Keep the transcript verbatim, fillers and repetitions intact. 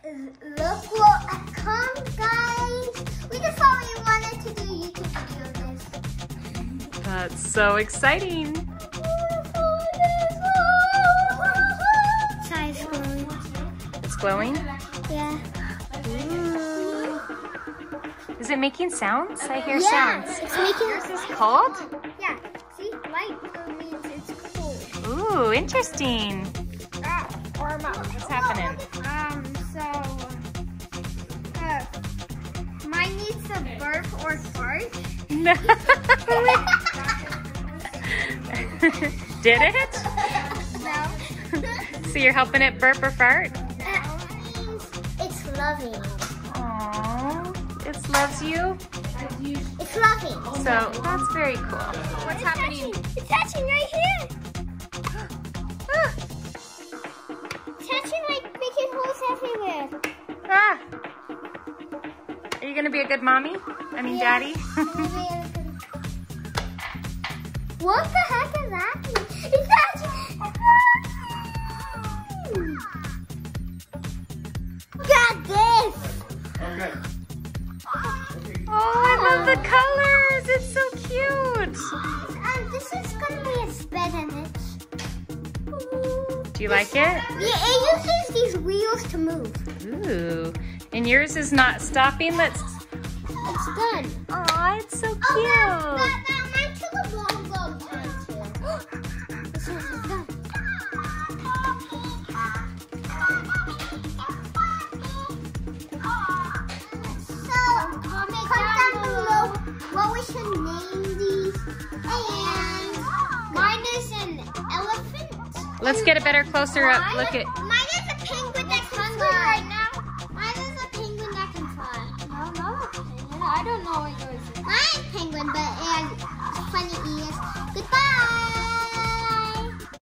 look what comes, guys. We just thought we wanted to do a YouTube video of this. That's so exciting. Sorry, it's glowing. It's glowing? Yeah. Ooh. Is it making sounds? I hear Yeah, sounds. it's making Is this cold? Yeah. See, light means it's cold. Ooh, interesting. Ah, warm up. What's happening? Um, so, uh, mine needs to burp or fart. No. Did it? No. So you're helping it burp or fart? It's loving. Aww. It loves you? It's loving. So that's very cool. What's It's happening? Touching. It's touching right here. Ah. Touching like making holes everywhere. Ah. Are you gonna be a good mommy? I mean, Yeah. daddy? What the heck is that? It's touching. Look at this. Okay. Oh, I love the colors. It's so cute. Um, this is gonna be a bed in it. Do you like it? Yeah, it uses these wheels to move. Ooh. And yours is not stopping. Let's. It's done. Aw, it's so Oh, cute. that, that, that mine took a long, long time too. This one is done. So, comment down below what we should name these. And mine is an elephant. Let's get a better closer up. Look at. Mine is a penguin that can fly right now. Mine is a penguin that can fly. No, no, penguin. I don't know what yours is. Mine is penguin, but it has funny ears.